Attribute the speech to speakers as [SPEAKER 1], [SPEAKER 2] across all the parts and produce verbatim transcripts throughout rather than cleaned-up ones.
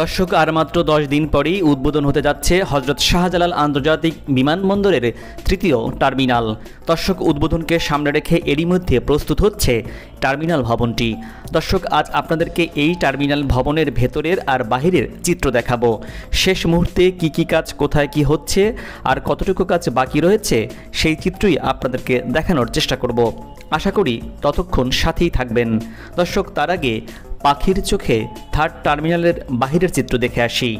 [SPEAKER 1] দর্শক, আর মাত্র দশ দিন পরেই উদ্বোধন হতে যাচ্ছে হযরত শাহজালাল আন্তর্জাতিক বিমানবন্দরের তৃতীয় টার্মিনাল। দর্শক, উদ্বোধনকে সামনে রেখে এরই মধ্যে প্রস্তুত হচ্ছে টার্মিনাল ভবনটি। দর্শক, আজ আপনাদেরকে এই টার্মিনাল ভবনের ভেতরের আর বাহিরের চিত্র দেখাবো। শেষ মুহূর্তে কি কি কাজ, কোথায় কি হচ্ছে আর কতটুকু কাজ বাকি রয়েছে সেই চিত্রই আপনাদেরকে দেখানোর চেষ্টা করব। আশা করি ততক্ষণ সাথেই থাকবেন। দর্শক, তার আগে পাখির চোখে থার্ড টার্মিনালের বাহিরের চিত্র দেখে আসি।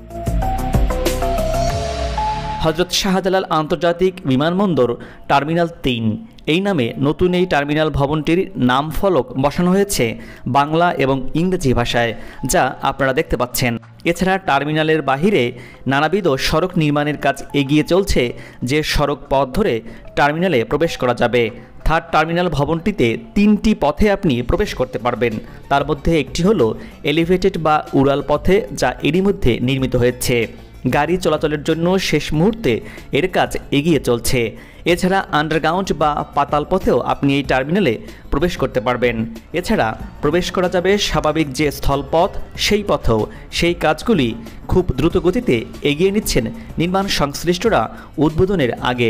[SPEAKER 1] হযরত শাহজালাল আন্তর্জাতিক বিমানবন্দর টার্মিনাল তিন এই নামে নতুন এই টার্মিনাল ভবনটির নাম ফলক বসানো হয়েছে বাংলা এবং ইংরেজি ভাষায়, যা আপনারা দেখতে পাচ্ছেন। এছাড়া টার্মিনালের বাহিরে নানাবিধ সড়ক নির্মাণের কাজ এগিয়ে চলছে, যে সড়ক পথ ধরে টার্মিনালে প্রবেশ করা যাবে। থার্ড টার্মিনাল ভবনটিতে তিনটি পথে আপনি প্রবেশ করতে পারবেন। তার মধ্যে একটি হলো এলিভেটেড বা উড়াল পথে, যা এরই মধ্যে নির্মিত হয়েছে। গাড়ি চলাচলের জন্য শেষ মুহূর্তে এর কাজ এগিয়ে চলছে। এছাড়া আন্ডারগ্রাউন্ড বা পাতাল পথেও আপনি এই টার্মিনালে প্রবেশ করতে পারবেন। এছাড়া প্রবেশ করা যাবে স্বাভাবিক যে স্থলপথ, সেই পথেও। সেই কাজগুলি খুব দ্রুত গতিতে এগিয়ে নিচ্ছেন নির্মাণ সংশ্লিষ্টরা উদ্বোধনের আগে।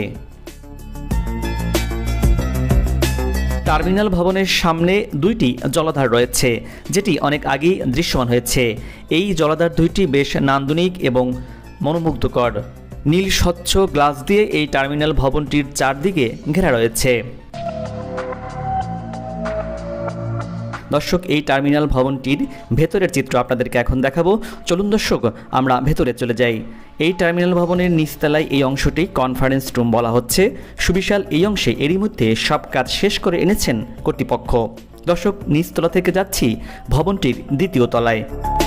[SPEAKER 1] টার্মিনাল ভবনের সামনে দুইটি জলাধার রয়েছে, যেটি অনেক আগেই দৃশ্যমান হয়েছে। এই জলাধার দুইটি বেশ নান্দনিক এবং মনোমুগ্ধকর। নীল স্বচ্ছ গ্লাস দিয়ে এই টার্মিনাল ভবনটির চারদিকে ঘেরা রয়েছে। দর্শক, এই টার্মিনাল ভবনটির ভেতরের চিত্র আপনাদেরকে এখন দেখাবো। চলুন দর্শক, আমরা ভেতরে চলে যাই। এই টার্মিনাল ভবনের নিচতলায় এই অংশটি কনফারেন্স রুম বলা হচ্ছে। সুবিশাল এই অংশে এরই মধ্যে সব কাজ শেষ করে এনেছেন কর্তৃপক্ষ। দর্শক, নিচতলা থেকে যাচ্ছি ভবনটির দ্বিতীয় তলায়।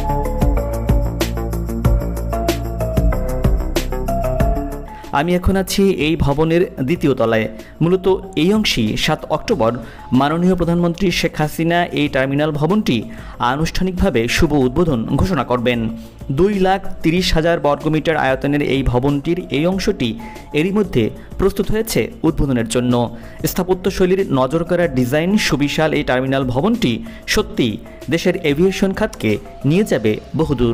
[SPEAKER 1] আমি এখন আছি এই ভবনের দ্বিতীয় তলায়। মূলত এই অংশেই সাত অক্টোবর মাননীয় প্রধানমন্ত্রী শেখ হাসিনা এই টার্মিনাল ভবনটি আনুষ্ঠানিকভাবে শুভ উদ্বোধন ঘোষণা করবেন। দুই লাখ তিরিশ হাজার বর্গমিটার আয়তনের এই ভবনটির এই অংশটি এরই মধ্যে প্রস্তুত হয়েছে উদ্বোধনের জন্য। স্থাপত্যশৈলীর নজর করা ডিজাইন সুবিশাল এই টার্মিনাল ভবনটি সত্যিই দেশের এভিয়েশন খাতকে নিয়ে যাবে বহুদূর।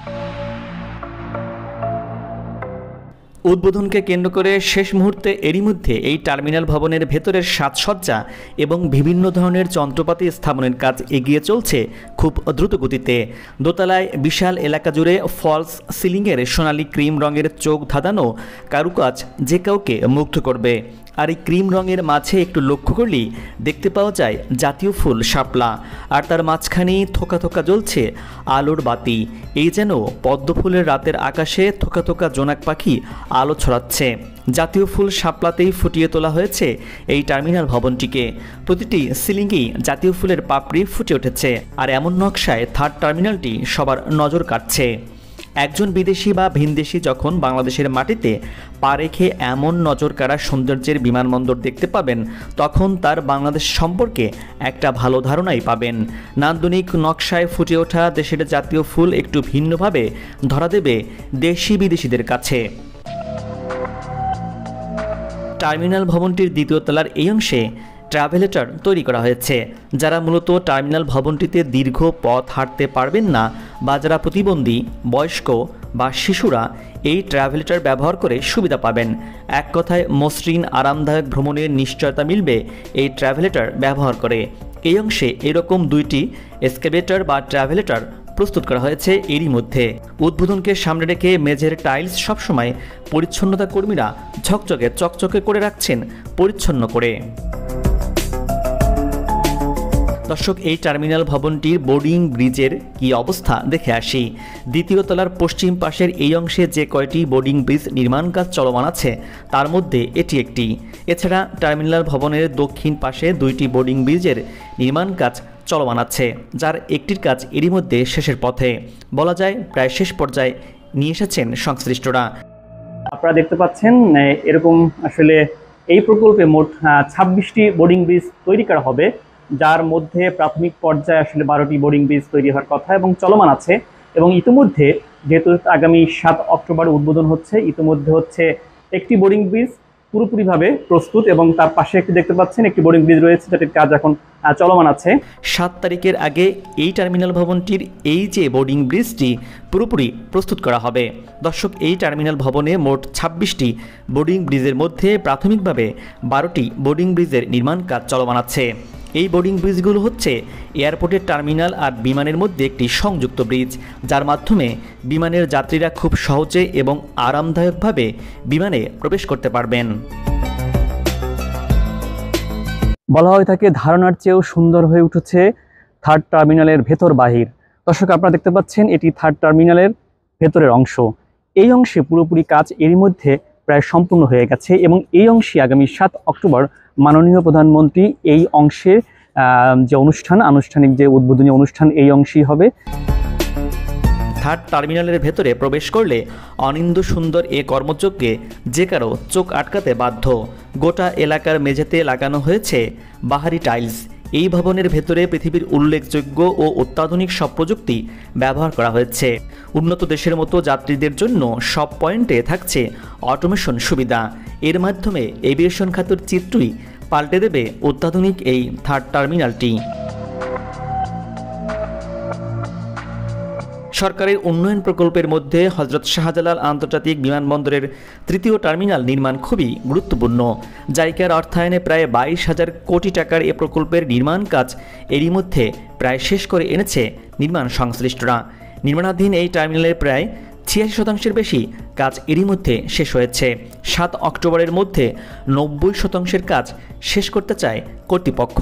[SPEAKER 1] উদ্বোধনকে কেন্দ্র করে শেষ মুহূর্তে এরই মধ্যে এই টার্মিনাল ভবনের ভেতরের সাজসজ্জা এবং বিভিন্ন ধরনের যন্ত্রপাতি স্থাপনের কাজ এগিয়ে চলছে খুব দ্রুত গতিতে। দোতলায় বিশাল এলাকা জুড়ে ফলস সিলিংয়ের সোনালি ক্রিম রঙের চোখ ধাঁধানো কারুকাজ যে কাউকে মুগ্ধ করবে। আর এই ক্রিম রঙের মাঝে একটু লক্ষ্য করলেই দেখতে পাওয়া যায় জাতীয় ফুল শাপলা, আর তার মাঝখানেই থোকা থোকা জ্বলছে আলোর বাতি। এই যেন পদ্ম ফুলের রাতের আকাশে থোকা থোকা জোনাক পাখি আলো ছড়াচ্ছে। জাতীয় ফুল শাপলাতেই ফুটিয়ে তোলা হয়েছে এই টার্মিনাল ভবনটিকে। প্রতিটি সিলিংয়েই জাতীয় ফুলের পাপড়ি ফুটে উঠেছে, আর এমন নকশায় থার্ড টার্মিনালটি সবার নজর কাটছে। একজন বিদেশি বা ভিনদেশি যখন বাংলাদেশের মাটিতে পা রেখে এমন নজর কাড়া সৌন্দর্যের বিমানবন্দর দেখতে পাবেন, তখন তার বাংলাদেশ সম্পর্কে একটা ভালো ধারণাই পাবেন। নান্দনিক নকশায় ফুটে ওঠা দেশের জাতীয় ফুল একটু ভিন্নভাবে ধরা দেবে দেশি বিদেশিদের কাছে। টার্মিনাল ভবনটির দ্বিতীয় তলার এই অংশে ট্রাভেলেটর তৈরি করা হয়েছে। যারা মূলত টার্মিনাল ভবনটিতে দীর্ঘ পথ হাঁটতে পারবেন না, বা যারা প্রতিবন্ধী, বয়স্ক বা শিশুরা এই ট্রাভেলেটর ব্যবহার করে সুবিধা পাবেন। এক কথায় মসৃণ আরামদায়ক ভ্রমণের নিশ্চয়তা মিলবে এই ট্রাভেলেটর ব্যবহার করে। এই অংশে এরকম দুইটি এসকেভেটর বা ট্রাভেলেটর প্রস্তুত করা হয়েছে এরই মধ্যে। উদ্বোধনকে সামনে রেখে মেঝের টাইলস সবসময় পরিচ্ছন্নতা কর্মীরা ঝকঝকে চকচকে করে রাখছেন পরিচ্ছন্ন করে। দর্শক, এই টার্মিনাল ভবনটির বোর্ডিং ব্রিজের কি অবস্থা দেখে আসি। দ্বিতীয় তলার পশ্চিম পাশের এই অংশে যে কয়টি বোর্ডিং ব্রিজ নির্মাণ কাজ চলমান আছে, তার মধ্যে এটি একটি। এছাড়া টার্মিনাল ভবনের দক্ষিণ পাশে দুইটি বোর্ডিং ব্রিজের নির্মাণ কাজ চলমান আছে, যার একটির কাজ এরই মধ্যে শেষের পথে। বলা যায় প্রায় শেষ পর্যায়ে নিয়ে এসেছেন সংশ্লিষ্টরা।
[SPEAKER 2] আপনারা দেখতে পাচ্ছেন এরকম আসলে এই প্রকল্পে মোট ছাব্বিশটি বোর্ডিং ব্রিজ তৈরি করা হবে, যার মধ্যে প্রাথমিক পর্যায়ে আসলে বারোটি বোর্ডিং ব্রিজ তৈরি হওয়ার কথা এবং চলমান আছে। এবং ইতিমধ্যে যেহেতু আগামী সাত অক্টোবর উদ্বোধন হচ্ছে, ইতিমধ্যে হচ্ছে একটি বোর্ডিং ব্রিজ পুরোপুরিভাবে প্রস্তুত এবং তার পাশে একটি দেখতে পাচ্ছেন একটি বোর্ডিং ব্রিজ রয়েছে, যেটির কাজ এখন চলমান আছে।
[SPEAKER 1] সাত তারিখের আগে এই টার্মিনাল ভবনটির এই যে বোর্ডিং ব্রিজটি পুরোপুরি প্রস্তুত করা হবে। দর্শক, এই টার্মিনাল ভবনে মোট ছাব্বিশটি বোর্ডিং ব্রিজের মধ্যে প্রাথমিকভাবে বারোটি বোর্ডিং ব্রিজের নির্মাণ কাজ চলমান আছে। এই বোর্ডিং ব্রিজগুলো হচ্ছে এয়ারপোর্টের টার্মিনাল আর বিমানের মধ্যে একটি সংযুক্ত ব্রিজ, যার মাধ্যমে বিমানের যাত্রীরা খুব সহজে এবং আরামদায়কভাবে বিমানে প্রবেশ করতে পারবেন।
[SPEAKER 2] বলা হয়ে থাকে ধারণার চেয়েও সুন্দর হয়ে উঠেছে থার্ড টার্মিনালের ভেতর বাহির। দর্শক, আপনারা দেখতে পাচ্ছেন এটি থার্ড টার্মিনালের ভেতরের অংশ। এই অংশে পুরোপুরি কাজ এরই মধ্যে প্রায় সম্পূর্ণ হয়ে গেছে এবং এই অংশে আগামী সাত অক্টোবর মাননীয় প্রধানমন্ত্রী এই অংশের যে অনুষ্ঠান, আনুষ্ঠানিক যে উদ্বোধনী অনুষ্ঠান এই অংশেই হবে।
[SPEAKER 1] থার্ড টার্মিনালের ভেতরে প্রবেশ করলে অনিন্দ্য সুন্দর এ কর্মযজ্ঞে যে কারো চোখ আটকাতে বাধ্য। গোটা এলাকার মেঝেতে লাগানো হয়েছে বাহারি টাইলস। এই ভবনের ভেতরে পৃথিবীর উল্লেখযোগ্য ও অত্যাধুনিক সব প্রযুক্তি ব্যবহার করা হয়েছে। উন্নত দেশের মতো যাত্রীদের জন্য সব পয়েন্টে থাকছে অটোমেশন সুবিধা। এর মাধ্যমে এভিয়েশন খাতের চিত্রই পাল্টে দেবে অত্যাধুনিক এই থার্ড টার্মিনালটি। সরকারের উন্নয়ন প্রকল্পের মধ্যে হযরত শাহজালাল আন্তর্জাতিক বিমানবন্দরের তৃতীয় টার্মিনাল নির্মাণ খুবই গুরুত্বপূর্ণ। জাইকার অর্থায়নে প্রায় বাইশ হাজার কোটি টাকার এ প্রকল্পের নির্মাণ কাজ এরই মধ্যে প্রায় শেষ করে এনেছে নির্মাণ সংশ্লিষ্টরা। নির্মাণাধীন এই টার্মিনালের প্রায় ছিয়াশি শতাংশের বেশি কাজ এরই মধ্যে শেষ হয়েছে। সাত অক্টোবরের মধ্যে নব্বই শতাংশের কাজ শেষ করতে চায় কর্তৃপক্ষ।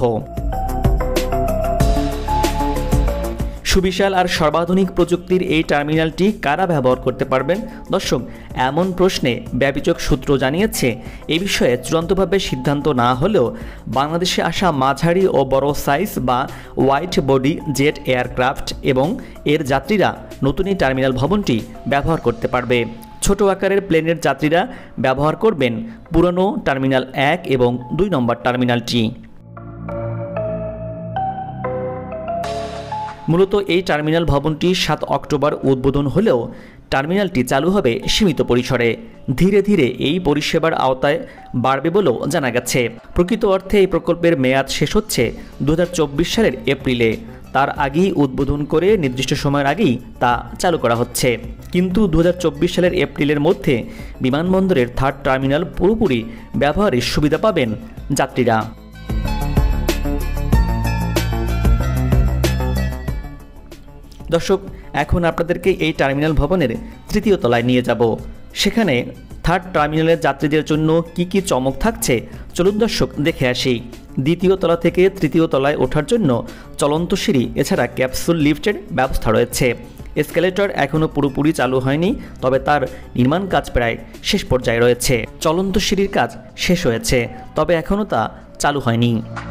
[SPEAKER 1] সুবিশাল আর সর্বাধুনিক প্রযুক্তির এই টার্মিনালটি কারা ব্যবহার করতে পারবেন? দর্শক, এমন প্রশ্নে ব্যাপীচক সূত্র জানিয়েছে এ বিষয়ে চূড়ান্তভাবে সিদ্ধান্ত না হলেও বাংলাদেশে আসা মাঝারি ও বড় সাইজ বা ওয়াইড বডি জেট এয়ারক্রাফট এবং এর যাত্রীরা নতুন এই টার্মিনাল ভবনটি ব্যবহার করতে পারবে। ছোট আকারের প্লেনের যাত্রীরা ব্যবহার করবেন পুরনো টার্মিনাল এক এবং দুই নম্বর টার্মিনালটি। মূলত এই টার্মিনাল ভবনটি সাত অক্টোবর উদ্বোধন হলেও টার্মিনালটি চালু হবে সীমিত পরিসরে। ধীরে ধীরে এই পরিষেবার আওতায় বাড়বে বলেও জানা গেছে। প্রকৃত অর্থে এই প্রকল্পের মেয়াদ শেষ হচ্ছে দু হাজার চব্বিশ সালের এপ্রিলে। তার আগেই উদ্বোধন করে নির্দিষ্ট সময়ের আগেই তা চালু করা হচ্ছে। কিন্তু দু হাজার চব্বিশ সালের এপ্রিলের মধ্যে বিমানবন্দরের থার্ড টার্মিনাল পুরোপুরি ব্যবহারের সুবিধা পাবেন যাত্রীরা। দর্শক, এখন আপনাদেরকে এই টার্মিনাল ভবনের তৃতীয় তলায় নিয়ে যাব। সেখানে থার্ড টার্মিনালের যাত্রীদের জন্য কি কি চমক থাকছে চলুন দর্শক দেখে আসি। দ্বিতীয় তলা থেকে তৃতীয় তলায় ওঠার জন্য চলন্ত সিঁড়ি এছাড়া ক্যাপসুল লিফটের ব্যবস্থা রয়েছে। এসকেলেটর এখনও পুরোপুরি চালু হয়নি, তবে তার নির্মাণ কাজ প্রায় শেষ পর্যায়ে রয়েছে। চলন্ত সিঁড়ির কাজ শেষ হয়েছে, তবে এখনও তা চালু হয়নি।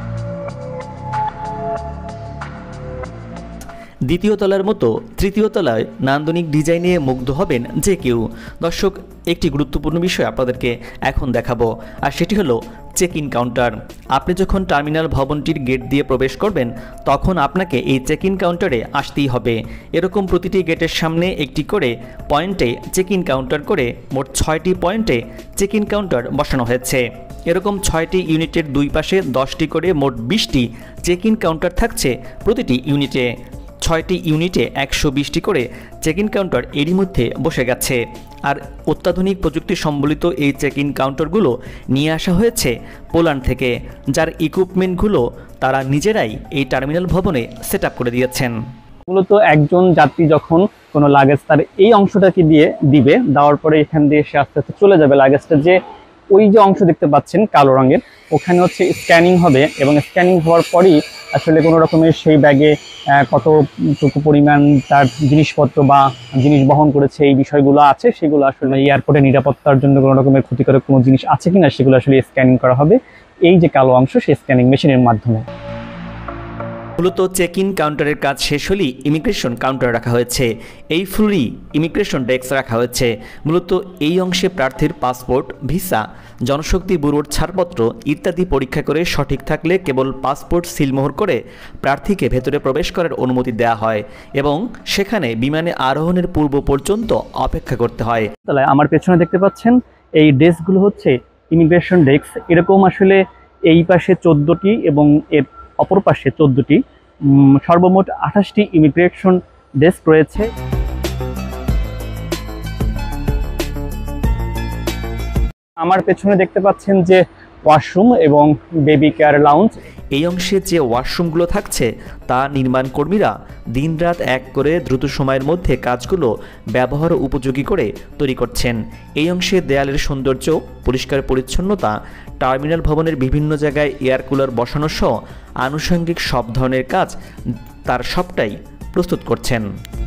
[SPEAKER 1] দ্বিতীয় তলার মতো তৃতীয় তলায় নান্দনিক ডিজাইনে মুগ্ধ হবেন যে কেউ। দর্শক, একটি গুরুত্বপূর্ণ বিষয় আপনাদেরকে এখন দেখাবো, আর সেটি হলো চেক ইন কাউন্টার। আপনি যখন টার্মিনাল ভবনটির গেট দিয়ে প্রবেশ করবেন তখন আপনাকে এই চেক ইন কাউন্টারে আসতেই হবে। এরকম প্রতিটি গেটের সামনে একটি করে পয়েন্টে চেক ইন কাউন্টার করে মোট ছয়টি পয়েন্টে চেক ইন কাউন্টার বসানো হয়েছে। এরকম ছয়টি ইউনিটের দুই পাশে দশটি করে মোট বিশটি চেক ইন কাউন্টার থাকছে প্রতিটি ইউনিটে। ছয়টি ইউনিটে একশো বিশটি করে চেক ইন কাউন্টার এরই মধ্যে বসে গেছে। আর অত্যাধুনিক প্রযুক্তি সম্বলিত এই চেক ইন কাউন্টারগুলো নিয়ে আসা হয়েছে পোল্যান্ড থেকে, যার ইকুইপমেন্টগুলো তারা নিজেরাই এই টার্মিনাল ভবনে সেট আপ করে দিয়েছেন।
[SPEAKER 2] মূলত একজন যাত্রী যখন কোনো লাগেজ তার এই অংশটাকে দিয়ে দিবে, দেওয়ার পরে এখান দিয়ে সে আস্তে আস্তে চলে যাবে। লাগেজটা যে ওই যে অংশ দেখতে পাচ্ছেন কালো রঙের, ওখানে হচ্ছে স্ক্যানিং হবে এবং স্ক্যানিং হওয়ার পরই আসলে কোনো রকমের সেই ব্যাগে কতটুকু পরিমাণ তার জিনিসপত্র বা জিনিস বহন করেছে এই বিষয়গুলো আছে, সেগুলো আসলে এয়ারপোর্টে নিরাপত্তার জন্য কোনো রকমের ক্ষতিকারক কোনো জিনিস আছে কিনা সেগুলো আসলে স্ক্যানিং করা হবে এই যে কালো অংশ সেই স্ক্যানিং মেশিনের মাধ্যমে।
[SPEAKER 1] মূলত চেক ইন কাউন্টারের কাজ শেষ হলেই ইমিগ্রেশন কাউন্টার রাখা হয়েছে। এই ফ্লোরেই ইমিগ্রেশন ডেস্ক রাখা হয়েছে। মূলত এই অংশে প্রার্থীর পাসপোর্ট, ভিসা, জনশক্তি ব্যুরোর ছাড়পত্র ইত্যাদি পরীক্ষা করে সঠিক থাকলে কেবল পাসপোর্ট সিলমোহর করে প্রার্থীকে ভেতরে প্রবেশ করার অনুমতি দেওয়া হয় এবং সেখানে বিমানে আরোহণের পূর্ব পর্যন্ত অপেক্ষা করতে হয়।
[SPEAKER 2] তাহলে আমার পেছনে দেখতে পাচ্ছেন এই ডেস্কগুলো হচ্ছে ইমিগ্রেশন ডেস্ক, এরকম আসলে এই পাশে চোদ্দোটি এবং এর অপর পাশে চোদ্দোটি, সর্বমোট আঠাশটি ইমিগ্রেশন ডেস্ক রয়েছে। আমার পেছনে দেখতে পাচ্ছেন যে ওয়াশরুম এবং বেবি কেয়ার লাউঞ্জ।
[SPEAKER 1] এই অংশে যে ওয়াশরুমগুলো থাকছে তা নির্মাণ কর্মীরা দিনরাত এক করে দ্রুত সময়ের মধ্যে কাজগুলো ব্যবহার উপযোগী করে তৈরি করছেন। এই অংশে দেয়ালের সৌন্দর্য, পরিষ্কার পরিচ্ছন্নতা, টার্মিনাল ভবনের বিভিন্ন জায়গায় এয়ার কুলার বসানো সহ আনুষঙ্গিক সব ধরনের কাজ তার সবটাই প্রস্তুত করছেন।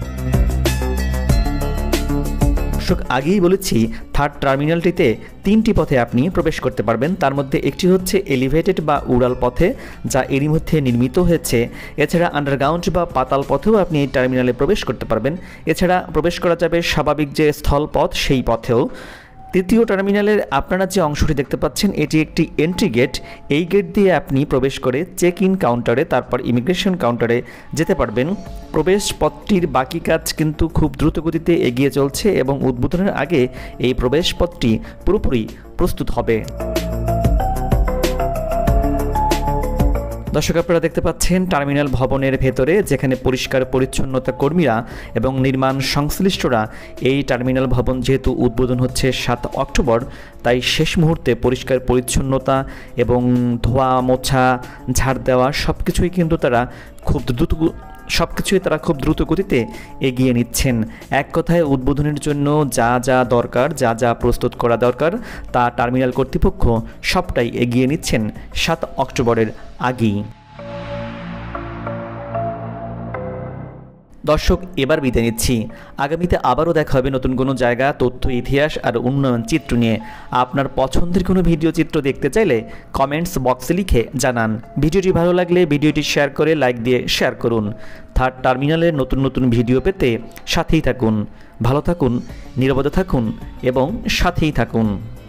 [SPEAKER 1] আগেই বলেছি থার্ড টার্মিনালটিতে তিনটি পথে আপনি প্রবেশ করতে পারবেন। তার মধ্যে একটি হচ্ছে এলিভেটেড বা উড়াল পথে, যা এরই মধ্যে নির্মিত হয়েছে। এছাড়া আন্ডারগ্রাউন্ড বা পাতাল পথেও আপনি এই টার্মিনালে প্রবেশ করতে পারবেন। এছাড়া প্রবেশ করা যাবে স্বাভাবিক যে স্থল পথ সেই পথেও। তৃতীয় টার্মিনালের আপনারা যে অংশটি দেখতে পাচ্ছেন এটি একটি এন্ট্রি গেট। এই গেট দিয়ে আপনি প্রবেশ করে চেক ইন কাউন্টারে, তারপর ইমিগ্রেশন কাউন্টারে যেতে পারবেন। প্রবেশ পথটির বাকি কাজ কিন্তু খুব দ্রুত গতিতে এগিয়ে চলছে এবং উদ্বোধনের আগে এই প্রবেশ পথটি পুরোপুরি প্রস্তুত হবে। দর্শক, আপনারা দেখতে পাচ্ছেন টার্মিনাল ভবনের ভেতরে যেখানে পরিষ্কার পরিচ্ছন্নতা কর্মীরা এবং নির্মাণ সংশ্লিষ্টরা, এই টার্মিনাল ভবন যেহেতু উদ্বোধন হচ্ছে সাত অক্টোবর, তাই শেষ মুহূর্তে পরিষ্কার পরিচ্ছন্নতা এবং ধোয়া মোছা ঝাড় দেওয়া সব কিছুই কিন্তু তারা খুব দ্রুত সব কিছুই তারা খুব দ্রুত গতিতে এগিয়ে নিচ্ছেন। এক কথায় উদ্বোধনের জন্য যা যা দরকার, যা যা প্রস্তুত করা দরকার তা টার্মিনাল কর্তৃপক্ষ সবটাই এগিয়ে নিচ্ছেন সাত অক্টোবরের আগেই। দর্শক, এবার বিদায় নিচ্ছি। আগামীতে আবারও দেখা হবে নতুন কোনো জায়গা, তথ্য, ইতিহাস আর উন্নয়ন চিত্র নিয়ে। আপনার পছন্দের কোনো ভিডিও চিত্র দেখতে চাইলে কমেন্টস বক্সে লিখে জানান। ভিডিওটি ভালো লাগলে ভিডিওটি শেয়ার করে লাইক দিয়ে শেয়ার করুন। থার্ড টার্মিনালের নতুন নতুন ভিডিও পেতে সাথেই থাকুন। ভালো থাকুন, নিরাপদে থাকুন এবং সাথেই থাকুন।